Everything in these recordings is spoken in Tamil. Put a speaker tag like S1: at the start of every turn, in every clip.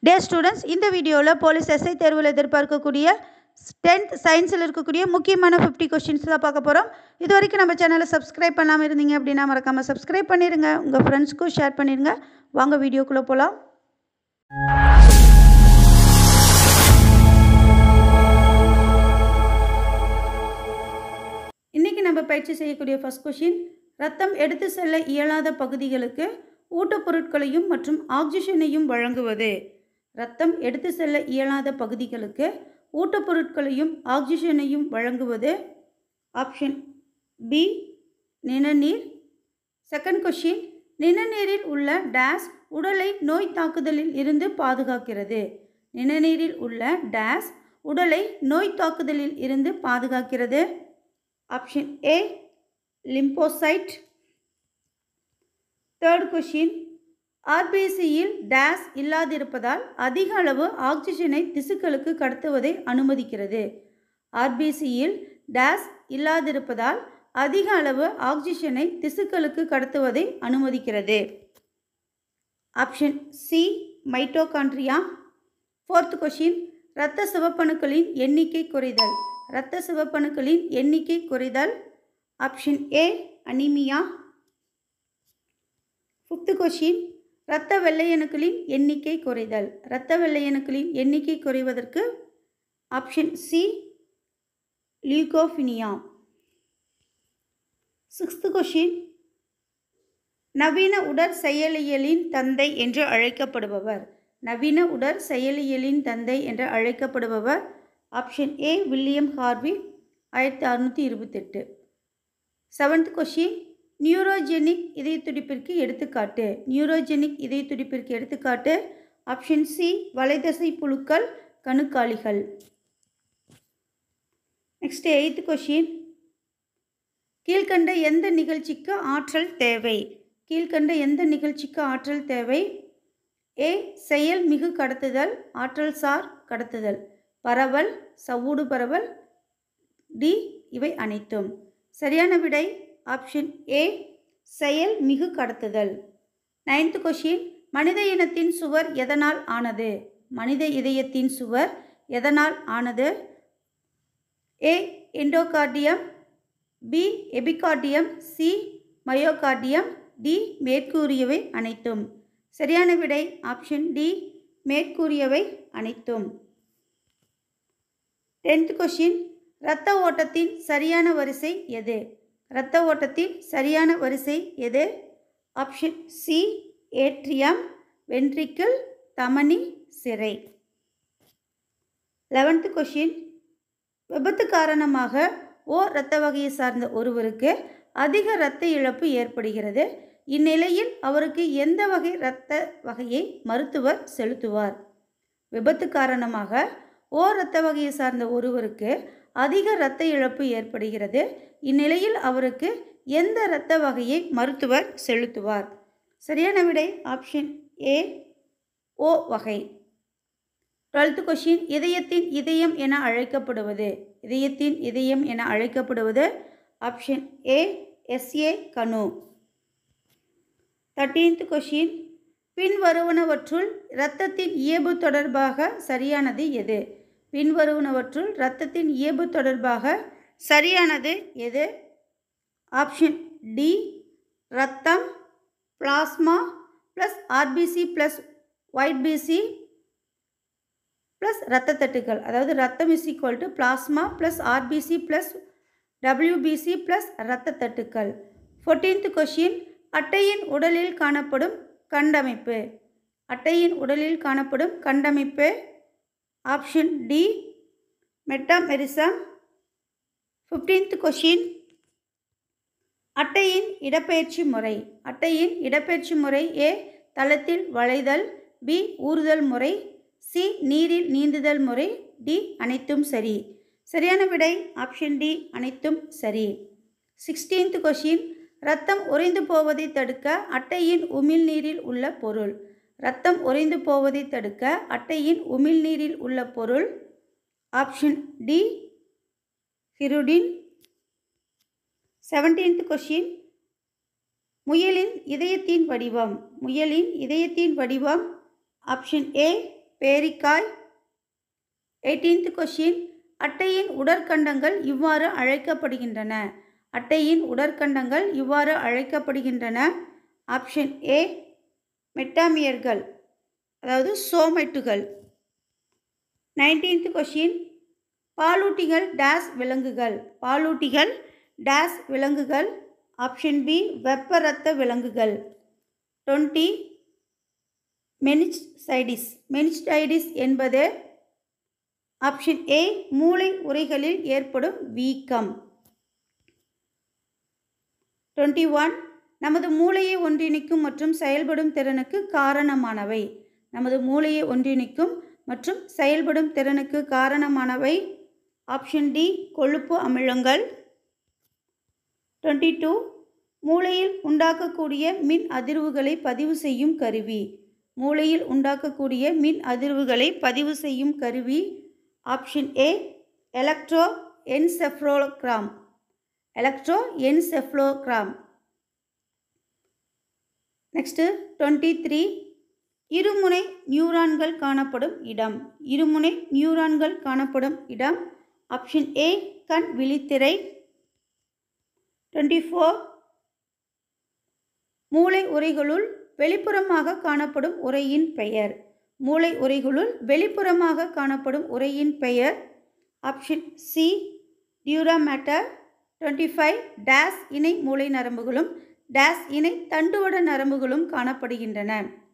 S1: டே ஸ்டூடெண்ட்ஸ், இந்த வீடியோவில் போலீஸ் எஸ்ஐ தேர்வில் எதிர்பார்க்கக்கூடிய 10th சயின்ஸில் இருக்கக்கூடிய முக்கியமான 50 கொஸ்டின்ஸ் தான் பார்க்க போகிறோம். இது வரைக்கும் நம்ம சேனலை சப்ஸ்கிரைப் பண்ணாமல் இருந்தீங்க அப்படின்னா மறக்காமல் சப்ஸ்கிரைப் பண்ணிடுங்க. உங்கள் ஃப்ரெண்ட்ஸ்க்கும் ஷேர் பண்ணிடுங்க. வாங்க வீடியோக்குள்ளே போகலாம். இன்றைக்கி நம்ம பயிற்சி செய்யக்கூடிய ஃபர்ஸ்ட் கொஸ்டின், ரத்தம் எடுத்து செல்ல இயலாத பகுதிகளுக்கு ஊட்டப்பொருட்களையும் மற்றும் ஆக்சிஜனையும் வழங்குவது. ரத்தம் எடுத்து செல்ல இயலாத பகுதிகளுக்கு ஊட்டப்பொருட்களையும் ஆக்சிஜனையும் வழங்குவது. ஆப்ஷன் பி நிணநீர். செகண்ட் கொஸ்டின், நிணநீரில் உள்ள டேஸ் உடலை நோய் தாக்குதலில் இருந்து பாதுகாக்கிறது. நிணநீரில் உள்ள டேஸ் உடலை நோய் தாக்குதலில் இருந்து பாதுகாக்கிறது. Option A lymphocyte. Third question, ஆர்பிசியில் டேஸ் இல்லாதிருப்பதால் அதிக அளவு ஆக்சிஜனை திசுக்களுக்கு கடத்துவதை அனுமதிக்கிறது. ஆர்பிசியில் டேஸ் இல்லாதிருப்பதால் அதிக அளவு ஆக்சிஜனை திசுக்களுக்கு கடத்துவதை அனுமதிக்கிறது. Option C mitochondria. Fourth question, இரத்த சிவப்பணுக்களின் எண்ணிக்கை குறைதல். இரத்த சிவப்பணுக்களின் எண்ணிக்கை குறைதல். Option A anaemia. Fifth question, இரத்த வெள்ளையணுக்களின் எண்ணிக்கை குறைதல். இரத்த வெள்ளையணுக்களின் எண்ணிக்கை குறைவதற்கு option C leucopenia. Sixth question, நவீன உடற்செயலியலின் தந்தை என்று அழைக்கப்படுபவர். நவீன உடற்செயலியலின் தந்தை என்று அழைக்கப்படுபவர். Option A William Harvey, 1628. Seventh question, neurogenic இதயத்துடிப்பிற்கு எடுத்துக்காட்டு. நியூரோஜெனிக் இதயத்துடிப்பிற்கு எடுத்துக்காட்டு. ஆப்ஷன் சி வலைதசை புழுக்கள், கணுக்காலிகள். நெக்ஸ்ட் எய்த் கொஸ்டின், கீழ்கண்ட எந்த நிகழ்ச்சிக்கு ஆற்றல் தேவை? கீழ்கண்ட எந்த நிகழ்ச்சிக்கு ஆற்றல் தேவை? ஏ செயல் மிகு கடத்துதல், ஆற்றல் சார் கடத்துதல். பரவல், சவ்வூடு பரவல். டி இவை அனைத்தும். சரியான விடை ஆப்ஷன் ஏ செயல் மிகு கடத்துதல். நைன்த் கொஸ்டின், மனித இனத்தின் சுவர் எதனால் ஆனது? மனித இதயத்தின் சுவர் எதனால் ஆனது? A endocardium, B epicardium, C myocardium, D மேற்கூறியவை அனைத்தும். சரியான விடை ஆப்ஷன் டி மேற்கூறியவை அனைத்தும். 10th கொஸ்டின், இரத்த ஓட்டத்தின் சரியான வரிசை எது? இரத்த ஓட்டத்தின் சரியான வரிசை எது? ஆப்ஷன் சி ஏட்ரியம், வென்ட்ரிக்கிள், தமனி, சிரை. 11th கொஸ்டின், விபத்து காரணமாக ஓ இரத்த வகையை சார்ந்த ஒருவருக்கு அதிக இரத்த இழப்பு ஏற்படுகிறது. இந்நிலையில் அவருக்கு எந்த வகை இரத்த வகையை மருத்துவர் செலுத்துவார்? விபத்து காரணமாக ஓ இரத்த வகையை சார்ந்த ஒருவருக்கு அதிக இரத்த இழப்பு ஏற்படுகிறது. இந்நிலையில் அவருக்கு எந்த இரத்த வகையை மருத்துவர் செலுத்துவார்? சரியான விடை ஆப்ஷன் ஏ ஓ வகை. 12th கொஸ்டின், இதயத்தின் இதயம் என அழைக்கப்படுவது. இதயத்தின் இதயம் என அழைக்கப்படுவது. ஆப்ஷன் ஏ எஸ்ஏ கணு. 13th கொஸ்டின், பின்வருவனவற்றுள் இரத்தத்தின் இயல்பு தொடர்பாக சரியானது எது? பின்வருவனவற்றுள் இரத்தத்தின் இயல்பு தொடர்பாக சரியானது எது? ஆப்ஷன் டி இரத்தம் plasma plus RBC plus white BC plus இரத்த தட்டுக்கள். அதாவது இரத்தம் is equal to plasma plus RBC plus WBC plus இரத்த தட்டுக்கள். 14th கொஸ்டின், அட்டையின் உடலில் காணப்படும் கண்டமைப்பு. அட்டையின் உடலில் காணப்படும் கண்டமைப்பு. Option D metamerism. 15th question, அட்டையின் இடப்பெயர்ச்சி முறை. அட்டையின் இடப்பெயர்ச்சி முறை ஏ தளத்தில் வளைதல், பி ஊறுதல் முறை, சி நீரில் நீந்துதல் முறை, டி அனைத்தும் சரி. சரியான விடை ஆப்ஷன் டி அனைத்தும் சரி. 16th கொஸ்டின், இரத்தம் உறைந்து போவதை தடுக்க அட்டையின் உமிழ்நீரில் உள்ள பொருள். இரத்தம் உறைந்து போவதை தடுக்க அட்டையின் உமிழ்நீரில் உள்ள பொருள். Option D hirudin. 17th question, முயலின் இதயத்தின் வடிவம். முயலின் இதயத்தின் வடிவம். Option A பேரிக்காய். 18th கொஷின், அட்டையின் உடற்கண்டங்கள் இவ்வாறு அழைக்கப்படுகின்றன. அட்டையின் உடற்கண்டங்கள் இவ்வாறு அழைக்கப்படுகின்றன. ஆப்ஷன் ஏ மெட்டாமியர்கள், அதாவது சோமைட்டுகள். 19th கொஷின், பாலூட்டிகள் டேஸ் விலங்குகள். பாலூட்டிகள் டேஸ் விலங்குகள். ஆப்ஷன் பி வெப்ப இரத்த விலங்குகள். 20 மெனிஞ்சைடிஸ். மெனிஞ்சைடிஸ் என்பது ஆப்ஷன் ஏ மூளை உறைகளில் ஏற்படும் வீக்கம். 21 நமது மூளையை ஒன்றிணைக்கும் மற்றும் செயல்படும் திறனுக்கு காரணமானவை. நமது மூளையை ஒன்றிணைக்கும் மற்றும் செயல்படும் திறனுக்கு காரணமானவை. ஆப்ஷன் டி கொழுப்பு அமிலங்கள். 22 மூளையில் உண்டாக்கக்கூடிய மின் அதிர்வுகளை பதிவு செய்யும் கருவி. மூளையில் உண்டாக்கக்கூடிய மின் அதிர்வுகளை பதிவு செய்யும் கருவி. Option A electroencephalogram. Electroencephalogram. Next 23 இருமுனை நியூரான்கள் காணப்படும் இடம். இருமுனை நியூரான்கள் காணப்படும் இடம். ஆப்ஷன் ஏ கண் விழித்திரை. 24 மூளை உறைகளுள் வெளிப்புறமாக காணப்படும் உறையின் பெயர். மூளை உறைகளுள் வெளிப்புறமாக காணப்படும் உறையின் பெயர். Option C dura mater. 25 டேஸ் இணை மூளை நரம்புகளும் டேஸ் இணை தண்டுவட நரம்புகளும் காணப்படுகின்றன.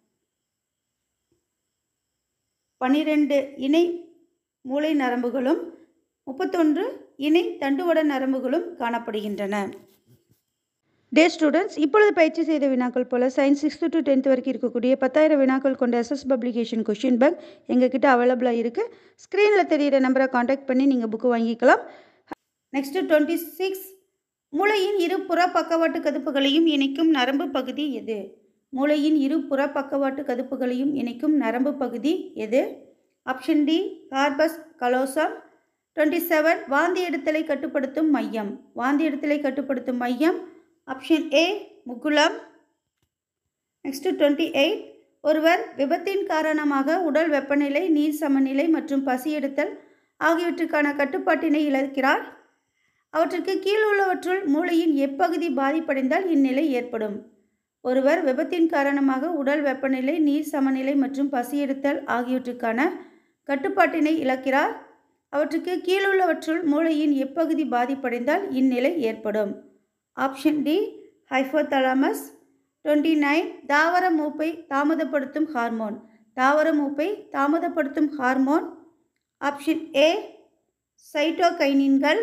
S1: 12 இணை மூளை நரம்புகளும் 31 இணை தண்டுவட நரம்புகளும் காணப்படுகின்றன. டே ஸ்டூடெண்ட்ஸ், இப்பொழுது பயிற்சி செய்த வினாக்கள் போல சயின்ஸ் 6th to 10th வரைக்கும் இருக்கக்கூடிய 10,000 வினாக்கள் கொண்ட எஸ்எஸ் பப்ளிகேஷன் கொஷின் பேங்க் எங்ககிட்ட அவைலபிளாக இருக்குது. ஸ்க்ரீனில் தெரிகிற நம்பரை காண்டாக்ட் பண்ணி நீங்கள் புக்கு வாங்கிக்கலாம். நெக்ஸ்ட்டு 26 மூளையின் இரு புற பக்கவாட்டு கதுப்புகளையும் இணைக்கும் நரம்பு பகுதி எது? மூளையின் இரு புற பக்கவாட்டு கதுப்புகளையும் இணைக்கும் நரம்பு பகுதி எது? Option D corpus callosum. 27 வாந்தி எடுத்தலை கட்டுப்படுத்தும் மையம். வாந்தி எடுத்தலை கட்டுப்படுத்தும் மையம். Option A முகுளம். நெக்ஸ்ட்டு 28 ஒருவர் விபத்தின் காரணமாக உடல் வெப்பநிலை, நீர் சமநிலை மற்றும் பசி எடுத்தல் ஆகியவற்றுக்கான கட்டுப்பாட்டினை இழக்கிறார். அவற்றுக்கு கீழ் உள்ளவற்றுள் மூளையின் எப்பகுதி பாதிப்படைந்தால் இந்நிலை ஏற்படும்? ஒருவர் விபத்தின் காரணமாக உடல் வெப்பநிலை, நீர் சமநிலை மற்றும் பசி எடுத்தல் ஆகியவற்றுக்கான கட்டுப்பாட்டினை இழக்கிறார். அவற்றுக்கு கீழுள்ளவற்றுள் மூளையின் எப்பகுதி பாதிப்படைந்தால் இந்நிலை ஏற்படும்? Option D hypothalamus. 29 தாவர மூப்பை தாமதப்படுத்தும் ஹார்மோன். தாவர மூப்பை தாமதப்படுத்தும் ஹார்மோன். Option A சைட்டோகைனின்கள்.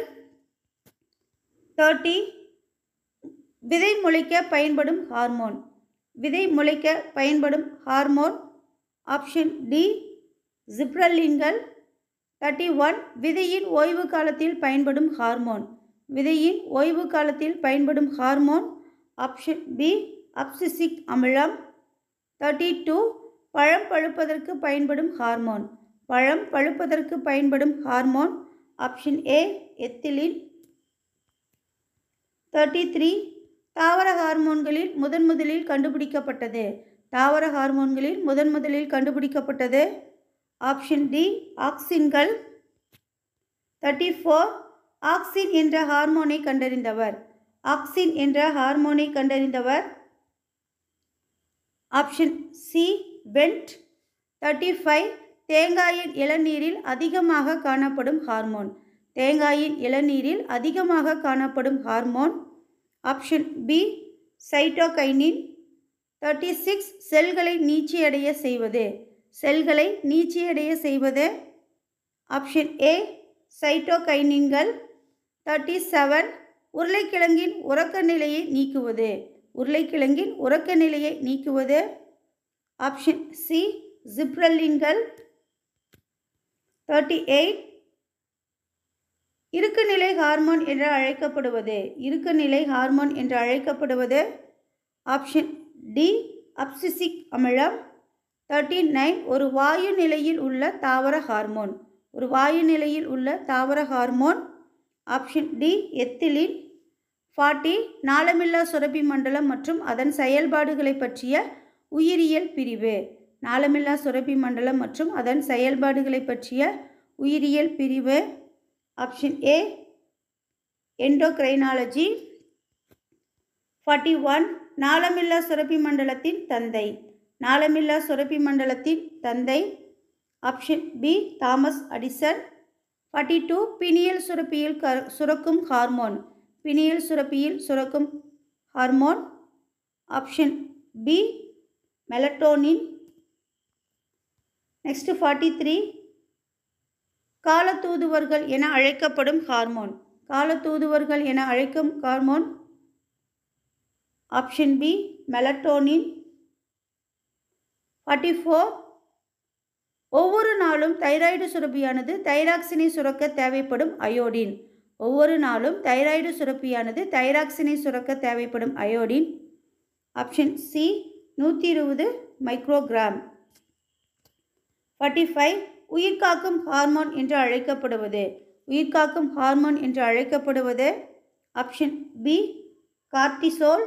S1: 30 விதை முளைக்க பயன்படும் ஹார்மோன். விதை முளைக்க பயன்படும் ஹார்மோன். ஆப்ஷன் டி ஜிப்ரலின்கள். 31 விதையின் ஓய்வு காலத்தில் பயன்படும் ஹார்மோன். விதையின் ஓய்வு காலத்தில் பயன்படும் ஹார்மோன். ஆப்ஷன் பி அப்சிசிக் அமிலம். 32 பழம் பழுப்பதற்கு பயன்படும் ஹார்மோன். பழம் பழுப்பதற்கு பயன்படும் ஹார்மோன். Option A ethylene. 33 தாவர ஹார்மோன்களில் முதன்முதலில் கண்டுபிடிக்கப்பட்டது. தாவர ஹார்மோன்களில் முதன்முதலில் கண்டுபிடிக்கப்பட்டது. Option D ஆக்சின்கள். 34 ஆக்சின் என்ற ஹார்மோனை கண்டறிந்தவர். ஆக்சின் என்ற ஹார்மோனை கண்டறிந்தவர். Option C Went. 35 தேங்காயின் இளநீரில் அதிகமாக காணப்படும் ஹார்மோன். தேங்காயின் இளநீரில் அதிகமாக காணப்படும் ஹார்மோன். Option B cytokinin. 36 செல்களை நீட்சியடைய செய்வது. செல்களை நீட்சியடைய செய்வது. Option A சைட்டோகைனின்கள். 37 உருளைக்கிழங்கின் உறக்க நிலையை நீக்குவது. உருளைக்கிழங்கின் உறக்க நிலையை நீக்குவது. ஆப்ஷன் சி ஜிப்ரலின்கள். 38 இறுக்குநிலை ஹார்மோன் என்று அழைக்கப்படுவது. இறுக்குநிலை ஹார்மோன் என்று அழைக்கப்படுவது. ஆப்ஷன் டி அப்சிசிக் அமிலம். 39 ஒரு வாயு நிலையில் உள்ள தாவர ஹார்மோன். ஒரு வாயு நிலையில் உள்ள தாவர ஹார்மோன். Option D ethylene. 40 நாளமில்லா சுரப்பி மண்டலம் மற்றும் அதன் செயல்பாடுகளை பற்றிய உயிரியல் பிரிவு. நாளமில்லா சுரப்பி மண்டலம் மற்றும் அதன் செயல்பாடுகளை பற்றிய உயிரியல் பிரிவு. Option A endocrinology. 41 நாளமில்லா சுரப்பி மண்டலத்தின் தந்தை. நாளமில்லா சுரப்பி மண்டலத்தின் தந்தை option B Thomas Addison. 42 pineal சுரப்பியில் சுரக்கும் ஹார்மோன். பினியல் சுரப்பியில் சுரக்கும் hormone option B melatonin. Next 43 காலத்தூதுவர்கள் என அழைக்கப்படும் ஹார்மோன். காலத்தூதுவர்கள் என அழைக்கும் ஹார்மோன் ஆப்ஷன் பி மெலட்டோனின். 44 ஒவ்வொரு நாளும் தைராய்டு சுரப்பியானது தைராக்சினை சுரக்க தேவைப்படும் அயோடின். ஒவ்வொரு நாளும் தைராய்டு சுரப்பியானது தைராக்சினை சுரக்க தேவைப்படும் அயோடின் ஆப்ஷன் சி 120 மைக்ரோகிராம். 45 உயிர்காக்கும் ஹார்மோன் என்று அழைக்கப்படுவது. உயிர்காக்கும் ஹார்மோன் என்று அழைக்கப்படுவது ஆப்ஷன் பி கார்டிசோல்.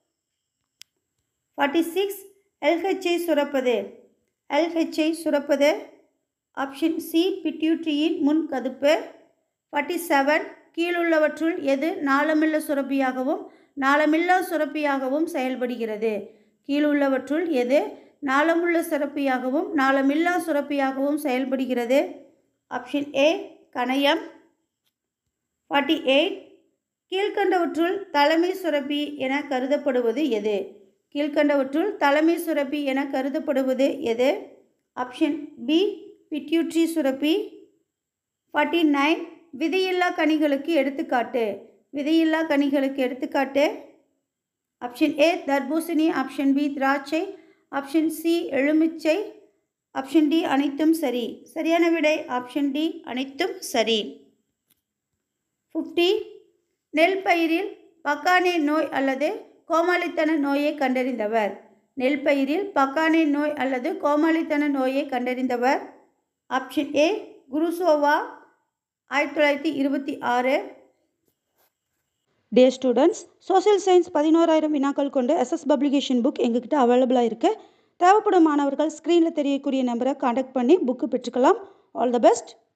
S1: 46 LHஐ சுரப்பது. LHஐ சுரப்பது ஆப்ஷன் சி பிட்யூட்டரியின் முன்கதுப்பு. 47 கீழுள்ளவற்றுள் எது நாளமில்லா சுரப்பியாகவும் நாளமில்லா சுரப்பியாகவும் செயல்படுகிறது. கீழுள்ளவற்றுள் எது நாளமுள்ள சுரப்பியாகவும் நாளமில்லா சுரப்பியாகவும் செயல்படுகிறது. ஆப்ஷன் ஏ கணையம். 48 கீழ்கண்டவற்றுள் தலைமை சுரப்பி என கருதப்படுவது எது. கீழ்கண்டவற்றுள் தலைமை சுரப்பி என கருதப்படுவது எது. ஆப்ஷன் பி பிட்யூட்டரி சுரப்பி. 49 விதையில்லா கனிகளுக்கு எடுத்துக்காட்டு. விதையில்லா கனிகளுக்கு எடுத்துக்காட்டு ஆப்ஷன் ஏ தர்பூசணி. ஆப்ஷன் பி திராட்சை. ஆப்ஷன் சி எலுமிச்சை. ஆப்ஷன் டி அனைத்தும் சரி. சரியான விடை ஆப்ஷன் டி அனைத்தும் சரி. 50 நெல் பயிரில் பக்கானே நோய் அல்லது கோமாளித்தன நோயை கண்டறிந்தவர். நெல் பயிரில் பக்கானே நோய் அல்லது கோமாளித்தன நோயை கண்டறிந்தவர் ஆப்ஷன் ஏ குருசோவா 1926.
S2: டே ஸ்டூடெண்ட்ஸ், சோஷியல் சயின்ஸ் 11,000 வினாக்கள் கொண்டு SS பப்ளிகேஷன் புக் எங்ககிட்ட அவைலபிளாக இருக்குது. தேவைப்படும் மாணவர்கள் ஸ்க்ரீனில் தெரியக்கூடிய நம்பரை காண்டாக்ட் பண்ணி புக்கு பெற்றுக்கலாம். All the best.